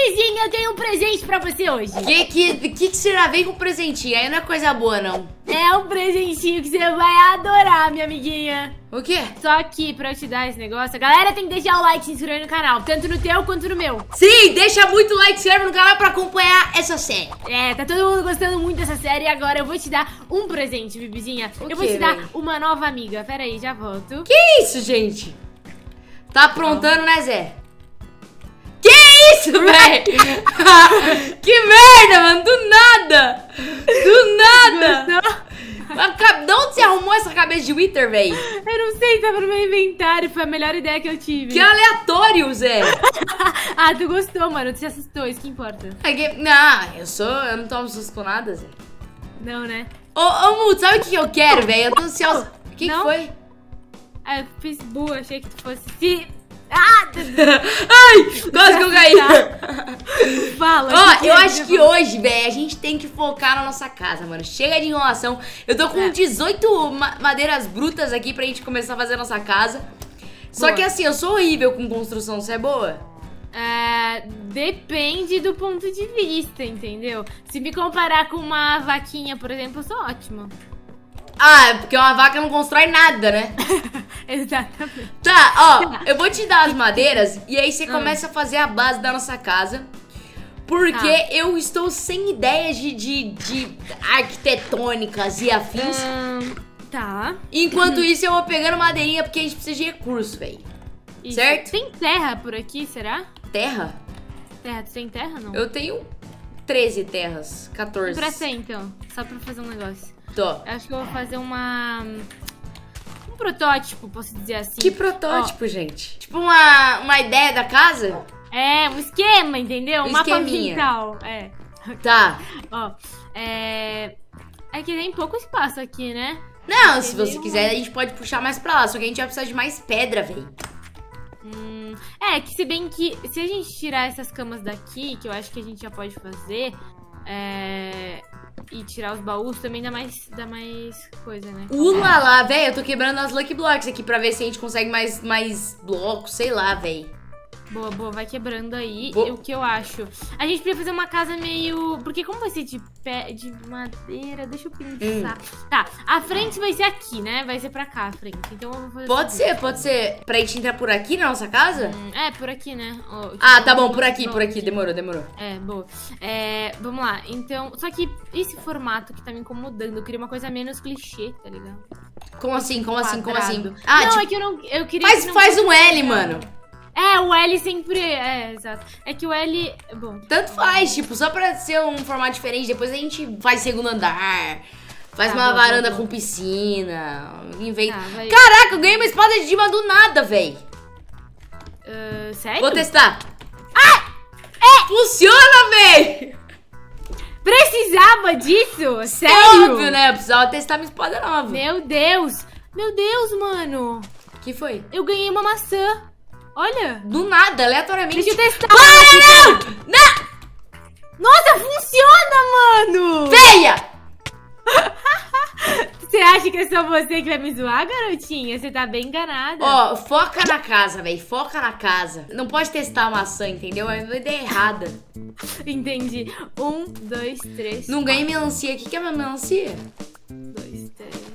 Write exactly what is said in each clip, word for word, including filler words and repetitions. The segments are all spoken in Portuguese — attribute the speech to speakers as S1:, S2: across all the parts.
S1: Bibizinha, eu tenho um presente pra você hoje.
S2: Que que, que que será? Vem com presentinho, aí não é coisa boa, não.
S1: É um presentinho que você vai adorar, minha amiguinha.
S2: O quê?
S1: Só que pra eu te dar esse negócio, a galera tem que deixar o like e se inscrever no canal, tanto no teu quanto no meu.
S2: Sim, deixa muito like, se inscreve no canal pra acompanhar essa série.
S1: É, tá todo mundo gostando muito dessa série e agora eu vou te dar um presente, Bibizinha.
S2: O
S1: eu vou
S2: quê,
S1: te dar
S2: véi?
S1: uma nova amiga. Pera aí, já volto.
S2: Que isso, gente? Tá aprontando, né, Zé? Que isso, velho? Que merda, mano, do nada. Do nada.
S1: Gostou?
S2: De onde você arrumou essa cabeça de Wither, velho?
S1: Eu não sei, tava no meu inventário, foi a melhor ideia que eu tive.
S2: Que aleatório, Zé.
S1: Ah, tu gostou, mano, tu se assustou, isso que importa.
S2: É que- Não, eu sou... Eu não tomo susto com nada, Zé.
S1: Não, né?
S2: Ô, ô, Muto, sabe o que eu quero, velho? Eu tô ansiosa. O que, que
S1: Não?
S2: foi?
S1: Ah, eu fiz bu, achei que tu fosse se... Ah!
S2: Ai, quase que eu caí.
S1: Fala.
S2: Ó,
S1: que
S2: eu
S1: é,
S2: acho que hoje, velho, a gente tem que focar na nossa casa, mano. Chega de enrolação. Eu tô com
S1: É.
S2: dezoito ma madeiras brutas aqui pra gente começar a fazer a nossa casa. Só
S1: Boa.
S2: que assim, eu sou horrível com construção, você é boa?
S1: É, depende do ponto de vista, entendeu? Se me comparar com uma vaquinha, por exemplo, eu sou ótima.
S2: Ah, é porque uma vaca não constrói nada, né?
S1: Exatamente.
S2: Tá, ó, eu vou te dar as madeiras e aí você
S1: Hum.
S2: começa a fazer a base da nossa casa. Porque
S1: Tá.
S2: eu estou sem ideias de, de, de arquitetônicas e afins.
S1: Hum, tá.
S2: Enquanto isso, eu vou pegando madeirinha porque a gente precisa de recurso, velho.
S1: Isso.
S2: Certo?
S1: Tem terra por aqui, será?
S2: Terra?
S1: Terra, tu tem terra, não?
S2: Eu tenho treze terras, quatorze.
S1: Empresta aí, então, só pra fazer um negócio.
S2: Tô.
S1: Acho que eu vou fazer uma... Um protótipo, posso dizer assim.
S2: Que protótipo, gente? Tipo uma, uma ideia da casa?
S1: É, um esquema, entendeu? Um
S2: Um
S1: mapa
S2: esqueminha.
S1: ambiental. É.
S2: Tá.
S1: Ó, é... É que tem pouco espaço aqui, né?
S2: Não, se
S1: Entendeu?
S2: você quiser, a gente pode puxar mais pra lá. Só que a gente vai precisar de mais pedra, velho.
S1: Hum, é, que se bem que se a gente tirar essas camas daqui, que eu acho que a gente já pode fazer, é... E tirar os baús também dá mais, dá mais coisa, né?
S2: Ula lá, velho. Eu tô quebrando as Lucky Blocks aqui pra ver se a gente consegue mais, mais blocos, sei lá, velho.
S1: Boa, boa, vai quebrando aí.
S2: Vou-
S1: E o que eu acho? A gente podia fazer uma casa meio... Porque como vai ser de pé, de madeira, deixa eu pensar.
S2: Hum.
S1: Tá, a frente vai ser aqui, né? Vai ser pra cá a frente. Então eu vou fazer...
S2: Pode
S1: assim.
S2: ser, pode ser. Pra gente entrar por aqui na nossa casa?
S1: Hum, É, por aqui, né? Ó, tipo,
S2: Ah, tá bom, por aqui,
S1: bom,
S2: por aqui. Demorou, demorou.
S1: É, boa. É, vamos lá. Então, só que esse formato que tá me incomodando, eu queria uma coisa menos clichê, tá ligado?
S2: Como assim, como assim, como assim?
S1: Quadrado.
S2: Ah,
S1: não,
S2: tipo,
S1: é que eu não... Eu queria
S2: faz,
S1: que não
S2: faz
S1: fosse
S2: um L,
S1: quadrado.
S2: mano.
S1: É, o L sempre... É, exato. É que o L... Bom...
S2: Tanto faz, tipo, só pra ser um formato diferente. Depois a gente faz segundo andar. Faz
S1: Tá,
S2: uma
S1: bom,
S2: varanda
S1: bom,
S2: com
S1: bom.
S2: piscina. Inventa.
S1: Tá, vai-
S2: Caraca, eu ganhei uma espada de dima do nada, véi.
S1: Ah, sério?
S2: Vou testar. Ah! É! Funciona, véi!
S1: Precisava disso?
S2: É
S1: Sério?
S2: óbvio, né? Eu precisava testar minha espada nova.
S1: Meu Deus. Meu Deus, mano.
S2: Que foi?
S1: Eu ganhei uma maçã. Olha.
S2: Do nada, aleatoriamente.
S1: Deixa eu testar.
S2: Para, não! Não!
S1: Nossa, funciona, mano.
S2: Feia!
S1: Você acha que é só você que vai me zoar, garotinha? Você tá bem enganada.
S2: Ó, foca na casa, véi. Foca na casa. Não pode testar a maçã, entendeu? É uma ideia errada.
S1: Entendi. Um, dois, três.
S2: Não ganhei melancia. O que, que é minha melancia?
S1: Dois, três.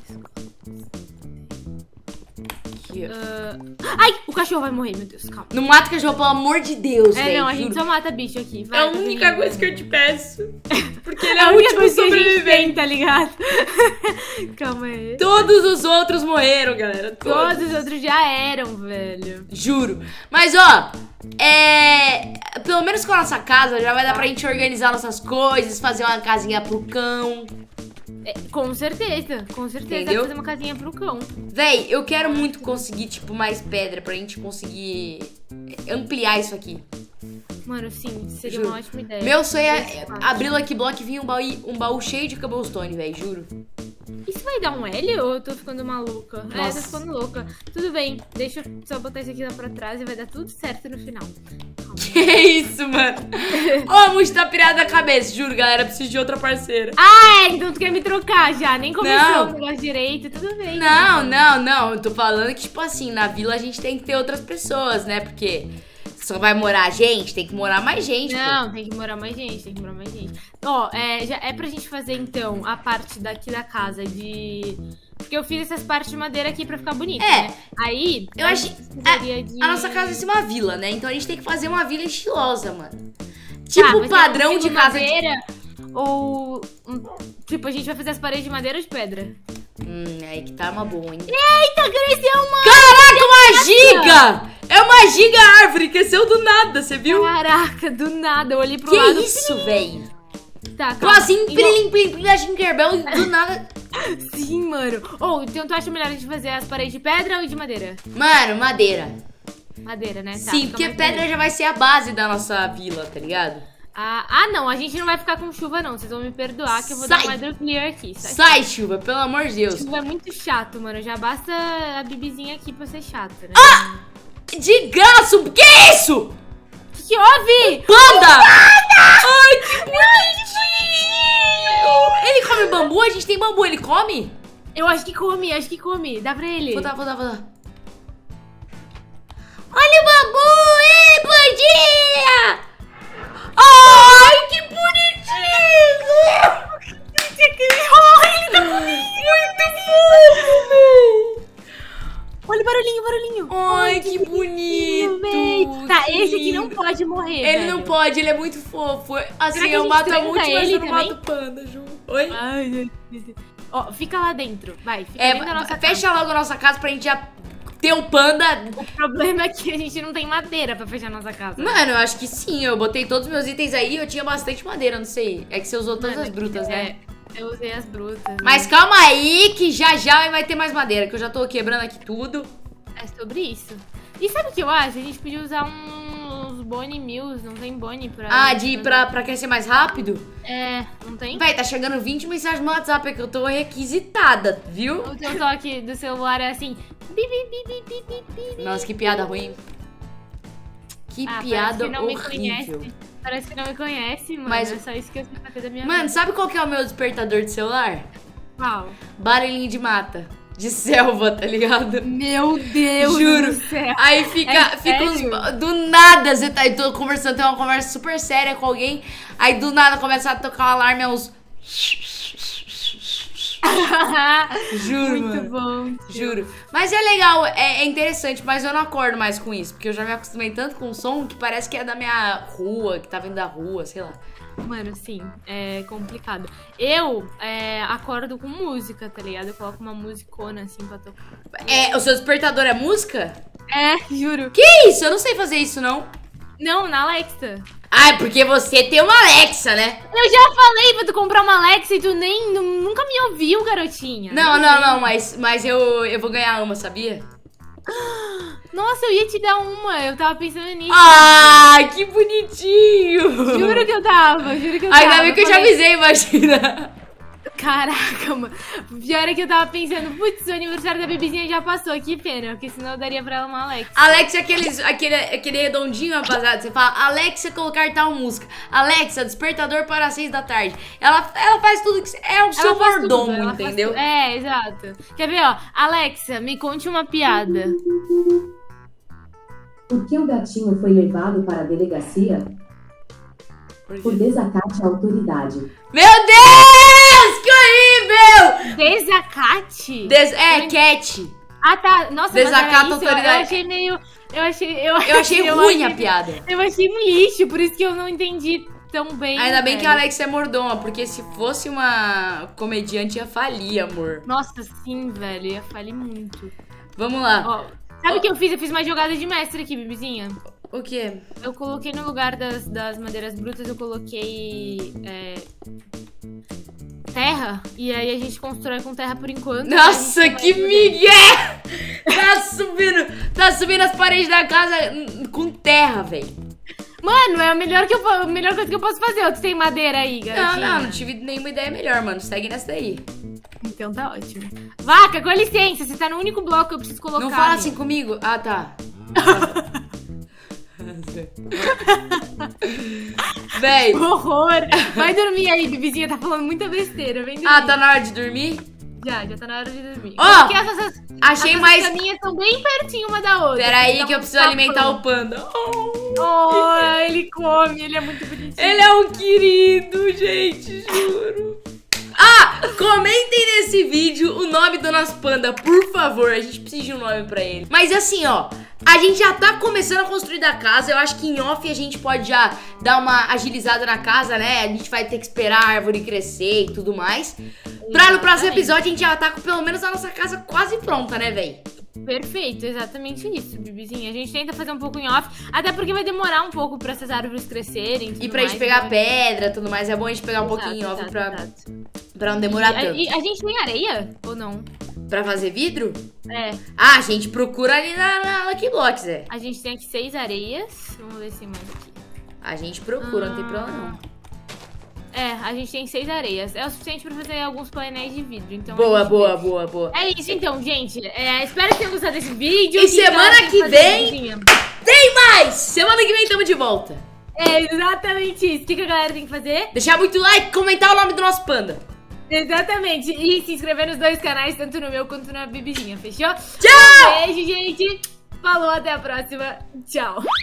S2: Aqui, ó.
S1: Ah, Ai, o cachorro vai morrer, meu Deus, calma.
S2: Não mata o cachorro, pelo amor de Deus,
S1: É,
S2: velho.
S1: não, a gente
S2: juro.
S1: só mata bicho aqui. Vai,
S2: É a
S1: tá
S2: única
S1: tudo
S2: coisa que
S1: bem.
S2: eu te peço. Porque ele
S1: É
S2: é
S1: a
S2: o
S1: única
S2: último
S1: coisa que a gente
S2: sobrevivente.
S1: tem, tá ligado? Calma aí.
S2: Todos os outros morreram, galera. Todos.
S1: Todos os outros já eram, velho.
S2: Juro. Mas, ó, é... Pelo menos com a nossa casa já vai dar pra gente organizar nossas coisas, fazer uma casinha pro cão.
S1: É, com certeza, com certeza. Dá
S2: Entendeu?
S1: pra fazer uma casinha pro cão.
S2: Véi, eu quero muito conseguir, tipo, mais pedra pra gente conseguir ampliar isso aqui.
S1: Mano, sim, seria
S2: Juro.
S1: uma ótima ideia.
S2: Meu sonho é abrir o Lucky Block e vir um baú, um baú cheio de cobblestone, véi, juro.
S1: Isso vai dar um L ou eu tô ficando maluca? É,
S2: Nossa.
S1: tô ficando louca. Tudo bem, deixa eu só botar isso aqui lá pra trás e vai dar tudo certo no final. Calma.
S2: Que isso, mano? Ô, a Muti tá pirada da cabeça, juro, galera, preciso de outra parceira.
S1: Ah, é, então tu quer me trocar já? Nem começou
S2: Não.
S1: o negócio direito, tudo bem.
S2: Não, não, não. Eu tô falando que, tipo assim, na vila a gente tem que ter outras pessoas, né? Porque Só vai morar gente? Tem que morar mais gente,
S1: Não,
S2: pô.
S1: tem que morar mais gente, tem que morar mais gente. Ó, é, já é pra gente fazer, então, a parte daqui da casa de... Porque eu fiz essas partes de madeira aqui pra ficar bonita,
S2: É.
S1: né? Aí,
S2: Eu
S1: a
S2: acho
S1: gente precisaria de...
S2: A nossa casa vai ser uma vila, né? Então a gente tem que fazer uma vila estilosa, mano.
S1: Tá,
S2: Tipo
S1: mas
S2: padrão
S1: é
S2: de
S1: estilo
S2: casa de...
S1: madeira ou... hum, Tipo, a gente vai fazer as paredes de madeira ou de pedra?
S2: Hum, aí que tá uma boa, hein?
S1: Eita, cresceu uma...
S2: Caraca, uma giga! É uma giga árvore, cresceu do nada, você viu?
S1: Caraca, do nada, eu olhei pro
S2: Que
S1: lado...
S2: isso, velho?
S1: Tá,
S2: Tô
S1: calma.
S2: assim,
S1: Igual-
S2: plim, plim, plim, da Tinkerbell e do nada...
S1: Sim, mano. Ou, então tu acha melhor a gente fazer as paredes de pedra ou de madeira?
S2: Mano, madeira.
S1: Madeira, né? Tá,
S2: Sim,
S1: fica
S2: porque
S1: mais
S2: pedra
S1: bonito.
S2: já vai ser a base da nossa vila, tá ligado?
S1: Ah, ah, não, a gente não vai ficar com chuva, não. Vocês vão me perdoar que eu vou
S2: Sai.
S1: dar uma hydroclear aqui. Sai.
S2: Sai, chuva, pelo amor de Deus.
S1: Chuva é muito chato, mano. Já basta a bibizinha aqui pra ser chata, né?
S2: Ah! De graça, o que é isso?
S1: O que, que houve?
S2: Panda! Ai, que bonitinho! Ele come bambu? A gente tem bambu, ele come?
S1: Eu acho que come, acho que come. Dá pra ele.
S2: Vou dar, vou dar, vou dar. Olha o bambu! Ê, bandinha! Ai, que bonitinho! Muito fofo, véi!
S1: Olha o barulhinho, barulhinho.
S2: Ai, que bonito!
S1: véi. Tá,
S2: que
S1: esse aqui não
S2: lindo.
S1: pode morrer,
S2: Ele
S1: velho.
S2: não pode, ele é muito fofo. Assim,
S1: Será que a
S2: eu
S1: gente
S2: mato a
S1: tranca
S2: multi, mas
S1: ele
S2: eu não
S1: também?
S2: mato o panda, Ju. Oi?
S1: Ai, Deus. Ó, fica lá dentro. Vai, fica
S2: É,
S1: dentro da nossa
S2: fecha
S1: casa.
S2: logo a nossa casa pra gente já ter o panda.
S1: O problema é que a gente não tem madeira pra fechar nossa casa.
S2: Mano, eu acho que sim. Eu botei todos os meus itens aí e eu tinha bastante madeira, não sei. É que você usou todas
S1: Mano,
S2: as brutas, né?
S1: É, eu usei as brutas.
S2: Mas calma aí que já já vai ter mais madeira, que eu já tô quebrando aqui tudo.
S1: É sobre isso. E sabe o que eu acho? A gente podia usar uns Bone Mills, não tem Bone pra...
S2: Ah, de ir pra, pra crescer mais rápido?
S1: É, não tem?
S2: Véi, tá chegando vinte mensagens no WhatsApp, é que eu tô requisitada, viu?
S1: O teu toque do celular é assim... bi, bi, bi, bi, bi, bi, bi, bi.
S2: Nossa, que piada ruim. Que
S1: Ah,
S2: piada
S1: parece que não me
S2: horrível.
S1: conhece. Parece que não me conhece, mano.
S2: Mas-
S1: É só isso que eu sei fazer da minha
S2: Mano,
S1: vida.
S2: sabe qual que é o meu despertador de celular?
S1: Qual?
S2: Barulhinho de mata. De selva, tá ligado?
S1: Meu Deus
S2: Juro.
S1: do céu.
S2: Aí fica,
S1: É
S2: fica uns,
S1: sério?
S2: do nada, você tá aí tô conversando, tem uma conversa super séria com alguém, aí do nada começa a tocar o alarme, é uns... Juro,
S1: Muito
S2: mano.
S1: bom.
S2: Juro. Mas é legal, é, é interessante, mas eu não acordo mais com isso, porque eu já me acostumei tanto com o som que parece que é da minha rua, que tá vindo da rua, sei lá.
S1: Mano, sim, é complicado. Eu é, acordo com música, tá ligado? Eu coloco uma musicona assim pra tocar.
S2: É, o seu despertador é música?
S1: É, juro.
S2: Que isso? Eu não sei fazer isso, não.
S1: Não, na Alexa.
S2: Ah, é porque você tem uma Alexa, né?
S1: Eu já falei pra tu comprar uma Alexa e tu nem nu- nunca me ouviu, garotinha.
S2: Não, não, não, mas, mas eu, eu vou ganhar uma, sabia?
S1: Nossa, eu ia te dar uma. Eu tava pensando nisso.
S2: Ai, que bonitinho!
S1: Juro que eu tava, juro que eu tava.
S2: Ainda bem que eu já
S1: falei,
S2: avisei, imagina.
S1: Caraca, mano. O pior é que eu tava pensando, putz, o aniversário da bebezinha já passou, que pena, porque senão eu daria pra ela uma Alexa.
S2: Alexa, aqueles, aquele, aquele redondinho, rapaziada. Você fala, Alexa, colocar tal música. Alexa, despertador para as seis da tarde. Ela, ela faz tudo que você... É o seu
S1: Ela faz
S2: mordomo,
S1: tudo, ela faz
S2: entendeu?
S1: tudo. É, exato. Quer ver, ó? Alexa, me conte uma piada.
S3: Por que o gatinho foi levado para a delegacia? Por desacate à autoridade.
S2: Meu Deus, que horrível!
S1: Desacate?
S2: Des- é, cat.
S1: Ah, tá. Nossa,
S2: Desacato
S1: mas era
S2: à
S1: isso.
S2: autoridade.
S1: Eu achei meio... Eu achei... Eu,
S2: Eu achei ruim a
S1: achei-
S2: piada.
S1: Eu achei um lixo, por isso que eu não entendi tão bem.
S2: Ainda bem que a
S1: velho.
S2: Alexa é mordoma, porque se fosse uma comediante ia falir, amor.
S1: Nossa, sim, velho. Ia falir muito.
S2: Vamos lá.
S1: Ó, sabe o que eu fiz? Eu fiz uma jogada de mestre aqui, bebezinha.
S2: O quê?
S1: Eu coloquei no lugar das, das madeiras brutas, eu coloquei é, terra. E aí a gente constrói com terra por enquanto.
S2: Nossa,
S1: A gente
S2: que
S1: vai-
S2: migué! Tá subindo, tá subindo as paredes da casa hum, com terra, velho.
S1: Mano, é a melhor, que eu, po- a melhor coisa que eu posso fazer. Ó, tu tem madeira aí,
S2: Não,
S1: garotinha?
S2: não, não tive nenhuma ideia melhor, mano. Segue nessa daí.
S1: Então tá ótimo. Vaca, com licença, você tá no único bloco que eu preciso colocar.
S2: Não fala
S1: amigo.
S2: assim comigo? Ah, tá. Véi.
S1: Horror! Vai dormir aí, bebezinha, tá falando muita besteira. Vem dormir.
S2: Ah, tá na hora de dormir?
S1: Já, já tá na hora de dormir.
S2: Ó,
S1: Porque essas,
S2: achei
S1: essas
S2: mais...
S1: caminhas são bem pertinho uma da outra.
S2: Pera aí
S1: Então,
S2: que eu preciso
S1: tá
S2: alimentar
S1: bom.
S2: o panda. Oh,
S1: Oh, ele come, ele é muito bonitinho.
S2: ele é um querido, gente, juro. Ah, comentem nesse vídeo o nome do nosso panda, por favor. A gente precisa de um nome pra ele. Mas assim, ó, a gente já tá começando a construir da casa. Eu acho que em off a gente pode já dar uma agilizada na casa, né? A gente vai ter que esperar a árvore crescer e tudo mais. Pra no próximo
S1: Exatamente.
S2: episódio a gente já tá com pelo menos a nossa casa quase pronta, né, véi?
S1: Perfeito, exatamente isso, Bibizinha. A gente tenta fazer um pouco em off, até porque vai demorar um pouco pra essas árvores crescerem.
S2: E pra gente pegar pedra e tudo mais, é bom a gente pegar um
S1: Exato,
S2: pouquinho em off
S1: exato,
S2: pra,
S1: exato.
S2: pra não demorar
S1: E a,
S2: tanto.
S1: e a gente tem areia ou não?
S2: Pra fazer vidro?
S1: É,
S2: Ah, a gente procura ali na, na Lucky Blocks, é.
S1: a gente tem aqui seis areias. Vamos ver se mais aqui.
S2: A gente procura, não tem problema não.
S1: É, a gente tem seis areias. É o suficiente pra fazer alguns painéis de vidro. Então a
S2: Boa,
S1: gente
S2: boa,
S1: vê.
S2: boa, boa.
S1: É isso então, gente. É, espero que tenham gostado desse vídeo.
S2: E
S1: Que
S2: semana
S1: tal
S2: que
S1: fazer
S2: vem-
S1: coisinha?
S2: Tem mais! Semana que vem tamo de volta.
S1: É exatamente isso. O que que a galera tem que fazer?
S2: Deixar muito like, comentar o nome do nosso panda.
S1: Exatamente. E se inscrever nos dois canais, tanto no meu quanto na Bibizinha, fechou?
S2: Tchau!
S1: Um beijo, gente. Falou, até a próxima. Tchau.